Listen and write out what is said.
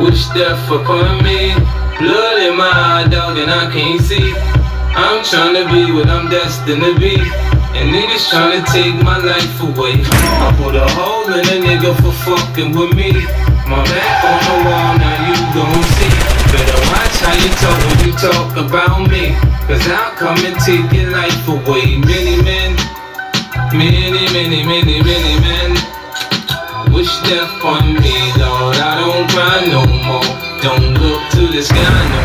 Wish death upon me. Blood in my eye, dog, and I can't see. I'm tryna be what I'm destined to be, and niggas tryna take my life away. I put a hole in a nigga for fucking with me. My back on the wall, now you gon' see. Better watch how you talk when you talk about me, cause I'll come and take your life away. Many men, many men wish death on me, Lord. I don't cry no more. Don't look to the sky no